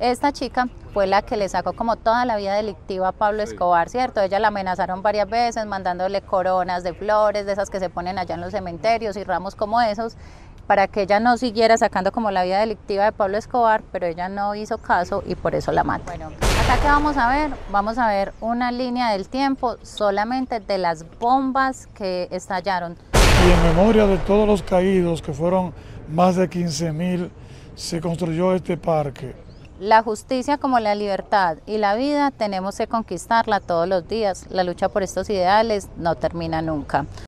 Esta chica fue la que le sacó como toda la vida delictiva a Pablo Escobar, ¿cierto? Ella la amenazaron varias veces, mandándole coronas de flores, de esas que se ponen allá en los cementerios y ramos como esos, para que ella no siguiera sacando como la vida delictiva de Pablo Escobar, pero ella no hizo caso y por eso la mata. Bueno, acá que vamos a ver una línea del tiempo solamente de las bombas que estallaron. Y en memoria de todos los caídos, que fueron más de 15.000, se construyó este parque. La justicia como la libertad y la vida tenemos que conquistarla todos los días. La lucha por estos ideales no termina nunca.